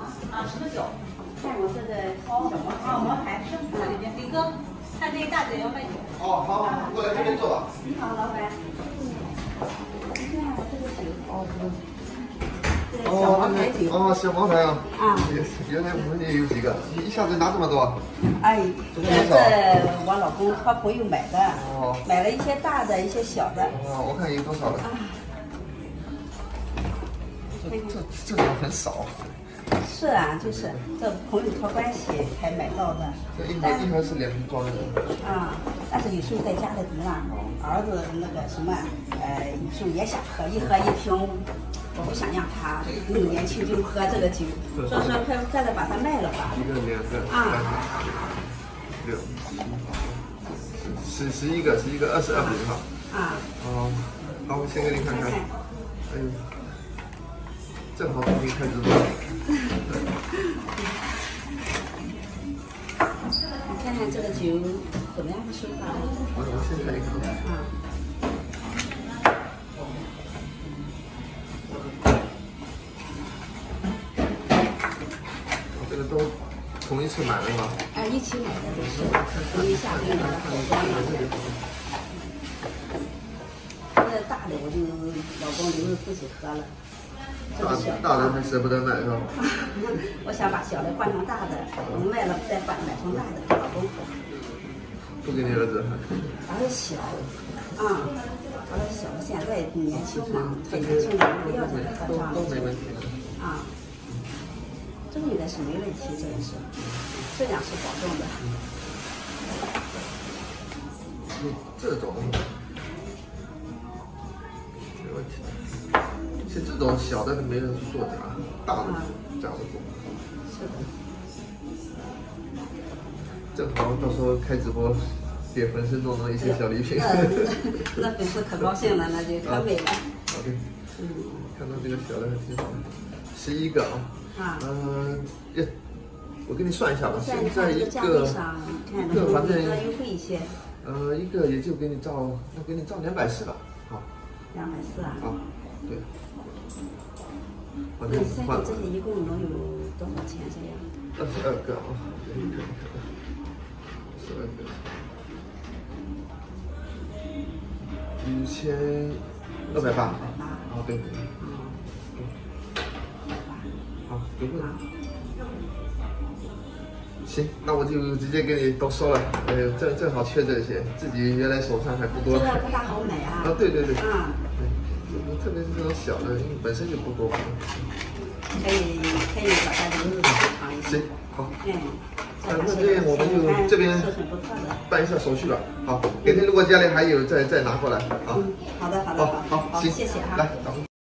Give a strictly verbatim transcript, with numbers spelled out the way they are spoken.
啊，十个九。看我这个小毛啊，毛孩生活里面，李哥，看这个大姐要卖酒。 哦，好，过来这边坐吧。 你好，老板。你看我这个酒，哦，这个小毛孩酒。 哦，小茅台啊。 啊。 原来我们也有几个，一下子拿这么多。 哎，这我老公他朋友买的，哦，买了一些大的，一些小的。 哦，我看有多少了？这这这种很少。 是啊，就是这朋友托关系才买到的。 这一盒一盒是两瓶装的。啊， 但是有时候在家里头啊，儿子那个什么，呃，有时候也想喝，一盒一瓶，我不想让他那么年轻就喝这个酒，所以说快快点把它卖了吧。 一个两个啊， 六十十一个，十一个二十二瓶哈。啊。哦，好，我先给你看看。哎呦，正好今天开直播。 你看看这个酒怎么样的收法？ 我我先看一看。啊。这个都同一次买的吗？ 哎，一起买的都是，同一下给买的好多呢。这大的我就老公留着自己喝了。 大大的还舍不得买是吧？ 我想把小的换成大的，我们卖了再换买成大的给老公喝。 不给你儿子喝？ 儿子小，啊，儿子小，现在年轻嘛，太年轻了，不要这个喝上了。 都没问题的。 啊，这个应该是没问题，这个是质量是保证的。 嗯，这种没问题。其实这种小的没人去做假，大的假不多。 是的。 正好到时候开直播，给粉丝弄弄一些小礼品。 那粉丝可高兴了，那就可美了。 好的。嗯，看到这个小的还挺好的，十一个啊。啊。嗯，也，我给你算一下吧。现在一个，一个反正优惠一些。 呃，一个也就给你照，那给你照两百四吧。好。 两百四啊。 啊，对。 那三个这些一共能有多少钱？这样？ 二十二个啊，二十二个，一千二百八。啊，对。好，有个。行，那我就直接给你都收了。呃，正正好缺这些，自己原来手上还不多。 这个不大好买啊。 啊，对对对。 啊。 对，特别是这种小的，因为本身就不多。 可以可以把它留着收藏一下。 行，好。 嗯。 那那这样我们就这边办一下手续吧。好，改天如果家里还有，再再拿过来。好。 嗯，好的好的好， 好，行， 谢谢哈。 来，咱们。